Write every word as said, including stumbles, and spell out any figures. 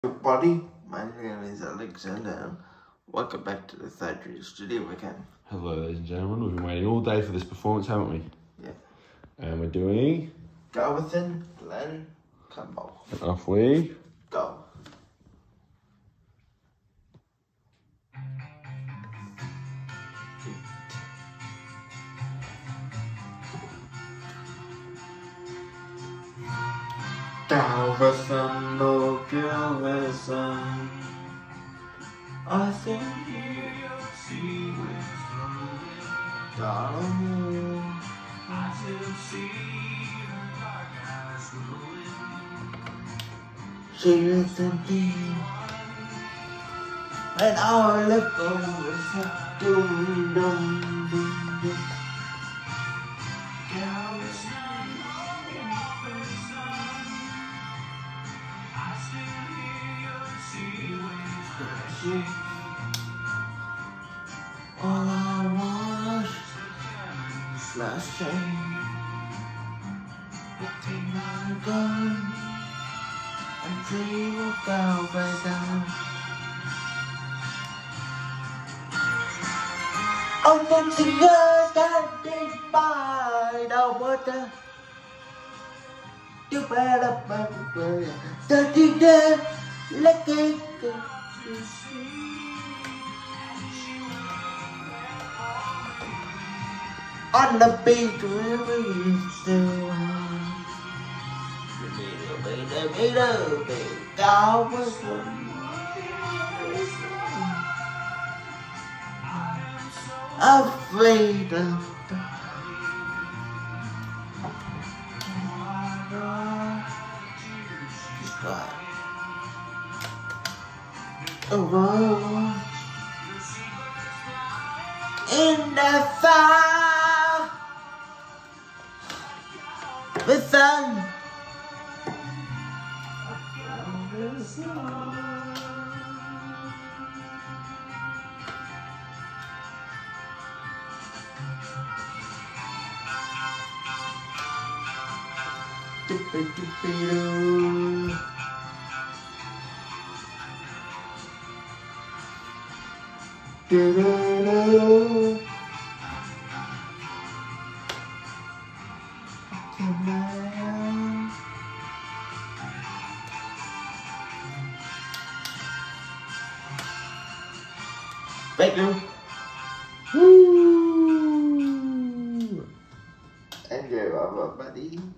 Everybody, my name is Alexander and welcome back to the Third Dream Studio again. Hello ladies and gentlemen, we've been waiting all day for this performance, haven't we? Yeah. And we're doing... Garwithin Glen Campbell. And off we... Go. Galveston, oh Galveston, I think you'll see what's going. Darling, I still see the dark eyes glowing. She is empty, and our left goes dum dum dum dum. All I want is last chain. Take my gun and we will go right down. On the trigger that is by the water. You better be the trigger, let it go. On the beach, wherever you still are. The beat, the God was afraid of the oh, in the fire, the sun. Doo-doo-doo-doo. Do-do-do. Thank you. Woo! Enjoy, buddy.